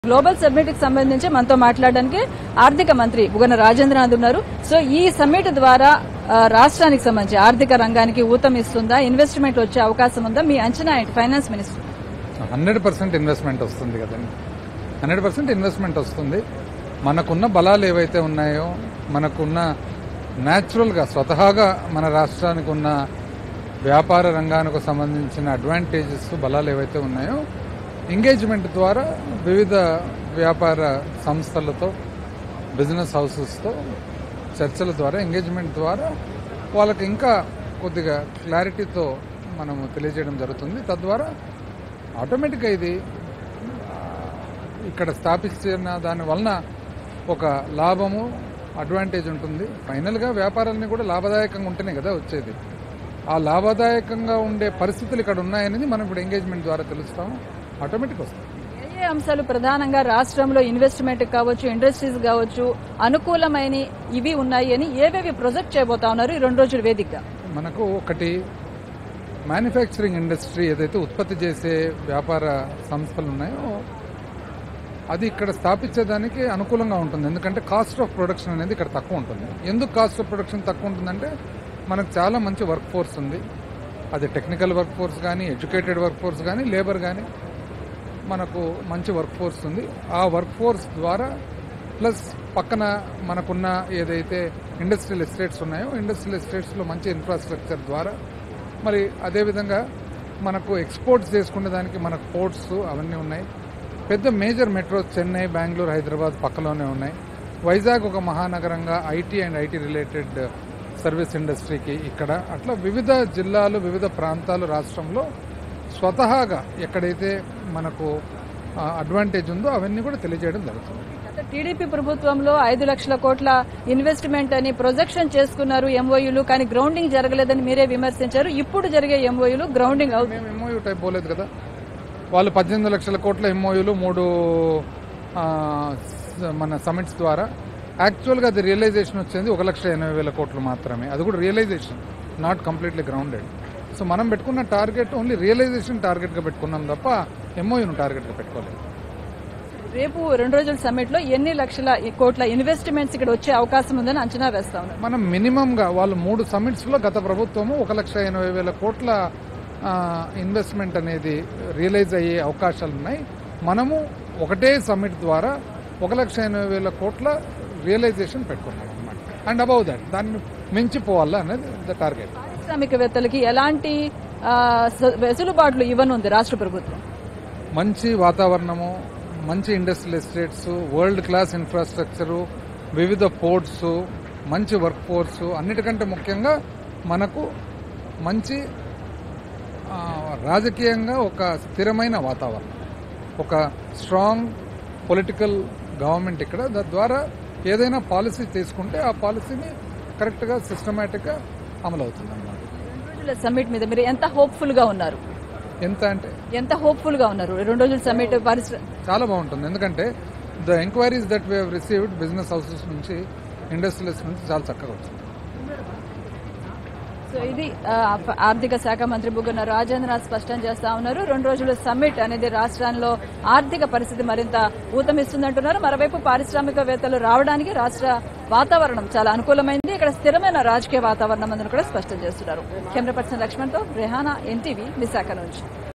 Global summit కి సంబంధించి మనతో మాట్లాడడానికి ఆర్థిక మంత్రి బుగ్గన రాజేంద్రనాథ్ ఉన్నారు. సో ఈ సమ్మిట్ ద్వారా రాష్ట్రానికి సంబంధించి ఆర్థిక రంగానికి ఊతమిస్తుందా, ఇన్వెస్ట్మెంట్ వచ్చే అవకాశం ఉందా? మీ అంచనా ఏంటి? ఫైనాన్స్ మినిస్టర్ 100% ఇన్వెస్ట్మెంట్ వస్తుంది కదండి. 100% ఇన్వెస్ట్మెంట్ వస్తుంది. మనకున్న బలాలు ఏవైతే ఉన్నాయో, మనకున్న న్యాచురల్గా స్వతహాగా మన రాష్ట్రానికి ఉన్న వ్యాపార రంగానికి సంబంధించిన అడ్వాంటేజెస్, బలాలు ఏవైతే ఉన్నాయో, ఎంగేజ్మెంట్ ద్వారా వివిధ వ్యాపార సంస్థలతో, బిజినెస్ హౌసెస్తో చర్చల ద్వారా, ఎంగేజ్మెంట్ ద్వారా వాళ్ళకి ఇంకా కొద్దిగా క్లారిటీతో మనము తెలియజేయడం జరుగుతుంది. తద్వారా ఆటోమేటిక్గా ఇది ఇక్కడ స్థాపించిన దాని వలన ఒక లాభము, అడ్వాంటేజ్ ఉంటుంది. ఫైనల్గా వ్యాపారాలన్నీ కూడా లాభదాయకంగా ఉంటేనే కదా వచ్చేది. ఆ లాభదాయకంగా ఉండే పరిస్థితులు ఇక్కడ ఉన్నాయనేది మనం ఇప్పుడు ఎంగేజ్మెంట్ ద్వారా తెలుస్తాము. ఆటోమేటిక్ వస్తుంది. ఏ అంశాలు ప్రధానంగా రాష్ట్రంలో ఇన్వెస్ట్మెంట్ కావచ్చు, ఇండస్ట్రీస్ కావచ్చు, అనుకూలమైన ఇవి ఉన్నాయి అని ఏవేవి ప్రొజెక్ట్ చేయబోతా ఉన్నారు ఈ 2 రోజుల వేదికగా? మనకు ఒకటి మ్యానుఫ్యాక్చరింగ్ ఇండస్ట్రీ, ఏదైతే ఉత్పత్తి చేసే వ్యాపార సంస్థలు ఉన్నాయో అది ఇక్కడ స్థాపించేదానికి అనుకూలంగా ఉంటుంది. ఎందుకంటే కాస్ట్ ఆఫ్ ప్రొడక్షన్ అనేది ఇక్కడ తక్కువ ఉంటుంది. ఎందుకు కాస్ట్ ఆఫ్ ప్రొడక్షన్ తక్కువ ఉంటుందంటే మనకు చాలా మంచి వర్క్ ఫోర్స్ ఉంది. అది టెక్నికల్ వర్క్ ఫోర్స్ కానీ, ఎడ్యుకేటెడ్ వర్క్ ఫోర్స్ కానీ, లేబర్ కానీ, మనకు మంచి వర్క్ ఫోర్స్ ఉంది. ఆ వర్క్ ఫోర్స్ ద్వారా ప్లస్ పక్కన మనకున్న ఏదైతే ఇండస్ట్రియల్ ఎస్టేట్స్ ఉన్నాయో, ఇండస్ట్రియల్ ఎస్టేట్స్లో మంచి ఇన్ఫ్రాస్ట్రక్చర్ ద్వారా, మరి అదేవిధంగా మనకు ఎక్స్పోర్ట్స్ చేసుకునే దానికి మనకు పోర్ట్స్ అవన్నీ ఉన్నాయి. పెద్ద మేజర్ మెట్రోస్ చెన్నై, బెంగళూరు, హైదరాబాద్ పక్కలోనే ఉన్నాయి. వైజాగ్ ఒక మహానగరంగా IT and IT related service ఇండస్ట్రీకి ఇక్కడ అట్లా వివిధ జిల్లాలు, వివిధ ప్రాంతాలు రాష్ట్రంలో స్వతహాగా ఎక్కడైతే మనకు అడ్వాంటేజ్ ఉందో అవన్నీ కూడా తెలియజేయడం జరుగుతుంది. టీడీపీ ప్రభుత్వంలో 5 లక్షల కోట్ల ఇన్వెస్ట్మెంట్ అని ప్రొజెక్షన్ చేసుకున్నారు ఎంఓయూలు, కానీ గ్రౌండింగ్ జరగలేదని మీరే విమర్శించారు. ఇప్పుడు జరిగే ఎంఓయూలు గ్రౌండింగ్ అవుతుంది. మేము ఎంఓయూ టైప్ పోలేదు కదా. వాళ్ళు 18 లక్షల కోట్ల ఎంఓయూలు 3 మన సమిట్స్ ద్వారా, యాక్చువల్గా అది రియలైజేషన్ వచ్చేది 1,80,000 కోట్లు మాత్రమే. అది కూడా realisation, not completely grounded. So మనం పెట్టుకున్న టార్గెట్ ఓన్లీ రియలైజేషన్ టార్గెట్గా పెట్టుకున్నాం తప్ప ఎంఓయూను టార్గెట్గా పెట్టుకోలేదు. రేపు 2 రోజుల సమ్మిట్ లో ఎన్ని లక్షల కోట్ల ఇన్వెస్ట్మెంట్స్ ఇక్కడ వచ్చే అవకాశం ఉందని అంచనా వేస్తా ఉన్నారు? మనం మినిమంగా వాళ్ళు 3 సమ్మిట్స్ లో గత ప్రభుత్వము 1,80,000 కోట్ల ఇన్వెస్ట్మెంట్ అనేది రియలైజ్ అయ్యే అవకాశాలు ఉన్నాయి. మనము ఒకటే సమ్మిట్ ద్వారా 1,80,000 కోట్ల రియలైజేషన్ పెట్టుకున్నాం అన్నమాట. అండ్ అబౌవ్ దట్, దాన్ని మించిపోవాలా అనేది ద టార్గెట్. పారిశ్రామికవేత్తలకి ఎలాంటి వెసులుబాట్లు ఇవ్వనుంది రాష్ట్ర ప్రభుత్వం? మంచి వాతావరణము, మంచి industrial estates, world class infrastructure, వివిధ పోర్ట్స్, మంచి వర్క్ ఫోర్స్, అన్నిటికంటే ముఖ్యంగా మనకు మంచి రాజకీయంగా ఒక స్థిరమైన వాతావరణం, ఒక స్ట్రాంగ్ పొలిటికల్ గవర్నమెంట్ ఇక్కడ. తద్వారా ఏదైనా పాలసీ తీసుకుంటే ఆ పాలసీని కరెక్ట్గా, సిస్టమేటిక్గా అమలు అవుతుంది అన్నమాట. 2 రోజుల సమ్మిట్ మీద మీరు ఎంత హోప్ఫుల్ గా ఉన్నారు? ఎంత హోప్ఫుల్ గా ఉన్నారు? 2 రోజుల సమ్మిట్ చాలా బాగుంటుంది. ఎందుకంటే the enquiries that we have received business houses నుంచి, ఇండస్ట్రియల్స్ నుంచి చాలా చక్కగా వచ్చింది. సో ఇది ఆర్థిక శాఖ మంత్రి బుగ్గన రాజేంద్రనాథ్ స్పష్టం చేస్తా ఉన్నారు. 2 రోజుల సమ్మిట్ అనేది రాష్ట్రంలో ఆర్థిక పరిస్థితి మరింత ఊతమిస్తుందంటున్నారు. మరోవైపు పారిశ్రామికవేత్తలు రావడానికి రాష్ట్ర వాతావరణం చాలా అనుకూలమైంది. ఇక్కడ స్థిరమైన రాజకీయ వాతావరణం ఉందని కూడా స్పష్టం చేస్తున్నారు. కెమెరా పర్సన్ లక్ష్మణ్తో రెహానా, ఎన్టీవీ, విశాఖ నుంచి.